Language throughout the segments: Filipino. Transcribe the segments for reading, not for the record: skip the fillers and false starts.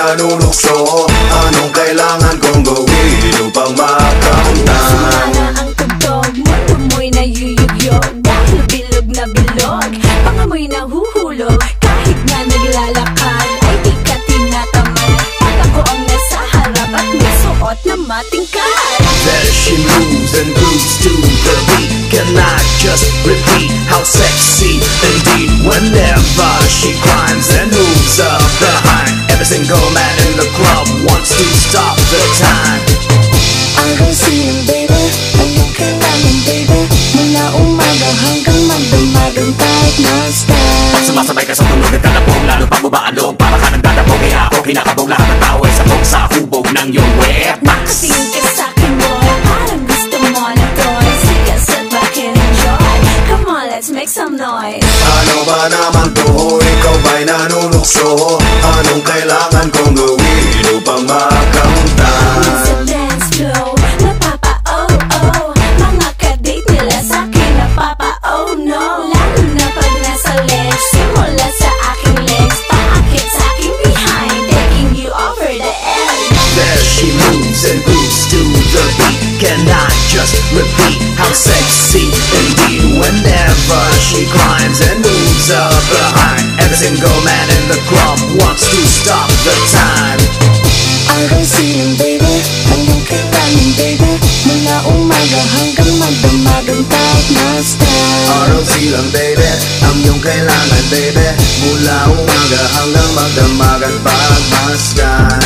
nanunukso? Anong kailangan kong gawin upang makamtan? Sumana ang tugtog mo, tumoy na yuyugyog. Dahil bilog na bilog, pangamoy na huhulog. Kahit nga naglalakad, ay di ka tinatamad. Pag ako ang nasa harap at may suot na matingkad. There she moves and grooves to the beat. Can I just repeat how sexy indeed? Whenever she climbs and moves up behind, every single man in the club wants to stop the time. Ang siling baby, ang iyong kailangan baby. Mula umaga hanggang magdamagang kahit na style. Pag sumasabay ka sa tunog at kalabog, lalo pang bumaalog, para ka nang dadabog. Kaya ako kinakabog, lahat ng tao ay sabog sa hubog ng iyong Wepaks. Nakatingin ka sa'kin boy, parang gusto mo na toy. Sige, sit back and enjoy. Come on, let's make some noise. Ano ba naman to? Ikaw ba'y nanunukso? Anong kailangan kong gawin upang makamtan? Sa dance flow, napapa-oh-oh. Mga kadate nila sa'kin napapa-oh no. Lalo na pag nasa legs, simula sa aking legs, paakit sa aking behind, taking you over the edge. There she moves and grooves to the beat. Can I just repeat how sexy indeed? Whenever she climbs and moves up behind, every single man in the club wants to stop the time. Ang siling baby, ang iyong kailangan baby. Mula umaga hanggang magdamagang kahit na style. Araw silang baby, ang iyong kailangan baby. Mula umaga hanggang magdamagan pagmasdan.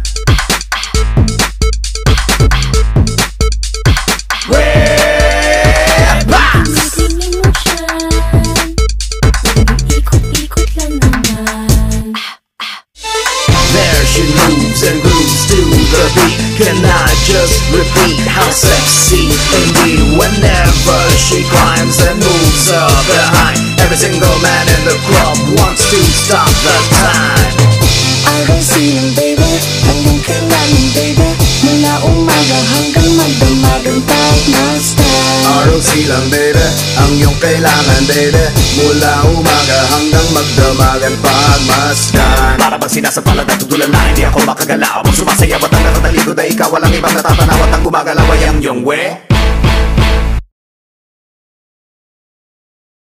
Wepaks! Tingin mo siya, ikot-ikot lang naman. There she moves and grooves to the beat. Can I just repeat how sexy indeed? Whenever she climbs and moves up behind, every single man in the club wants to stop the time. Ang siling baby, ang iyong kailangan baby. Mula umaga hanggang magdamagang kahit na style. Araw silang baby, ang iyong kailangan baby. Mula umaga hanggang magdamagan pagmasdan. Para bang sinasapalan at tutulan na hindi ako makagalaw. Pag sumasayaw at ang nakatalikod ay ikaw, walang ibang natatanaw at ang gumagalaw ay ang iyong Wepaks.